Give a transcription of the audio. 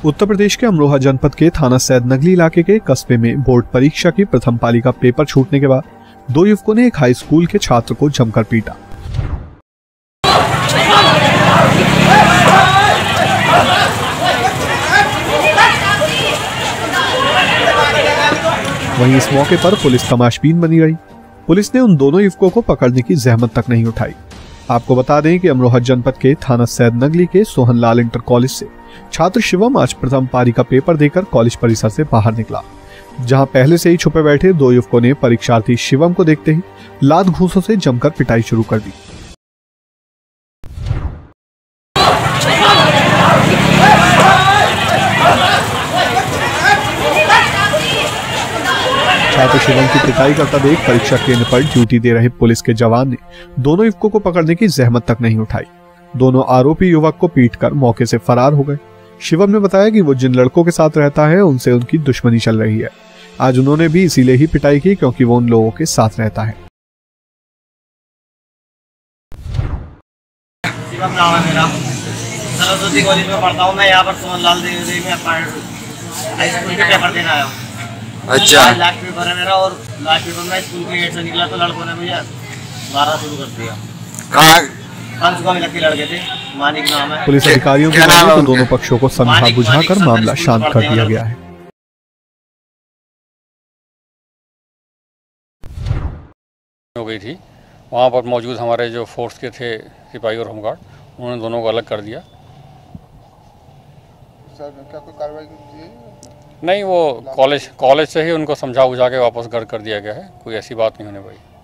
उत्तर प्रदेश के अमरोहा जनपद के थाना सैद नगली इलाके के कस्बे में बोर्ड परीक्षा की प्रथम पाली का पेपर छूटने के बाद दो युवकों ने एक हाई स्कूल के छात्र को जमकर पीटा। वहीं इस मौके पर पुलिस तमाशबीन बनी रही। पुलिस ने उन दोनों युवकों को पकड़ने की जहमत तक नहीं उठाई। आपको बता दें कि अमरोहा जनपद के थाना सैद नगली के सोहनलाल इंटर कॉलेज से छात्र शिवम आज प्रथम पारी का पेपर देकर कॉलेज परिसर से बाहर निकला, जहां पहले से ही छुपे बैठे दो युवकों ने परीक्षार्थी शिवम को देखते ही लात घूंसों से जमकर पिटाई शुरू कर दी। छात्र शिवम की पिटाई करता देख परीक्षा केंद्र पर ड्यूटी दे रहे पुलिस के जवान ने दोनों युवकों को पकड़ने की जहमत तक नहीं उठाई। दोनों आरोपी युवक को पीटकर मौके से फरार हो गए। शिवम ने बताया कि वो जिन लड़कों के साथ रहता है उनसे उनकी दुश्मनी चल रही है। आज उन्होंने भी इसीलिए ही पिटाई की क्योंकि वो उन लोगों के साथ रहता है। शिवम नाम है मेरा, सरस्वती कॉलेज में पढ़ता हूँ मैं। यहाँ पर सोहनलाल देवी में हाई स्कूल के पेपर देना आया हूँ। अच्छा, लास्ट पेपर है मेरा और लास्ट पेपर में स्कूल के गेट से निकला तो लड़कों ने मुझे मारना शुरू कर दिया। कहाँ लड़के लड़के थे, मानिक नाम है। पुलिस अधिकारियों के नाम तो दोनों पक्षों को समझा बुझाकर मामला शांत कर दिया गया है। हो गई थी वहाँ पर मौजूद हमारे जो फोर्स के थे सिपाही और होमगार्ड, उन्होंने दोनों को अलग कर दिया। सर क्या कोई कार्रवाई की है? नहीं, वो कॉलेज से ही उनको समझा बुझा के वापस घर कर दिया गया है। कोई ऐसी बात नहीं होने पाई।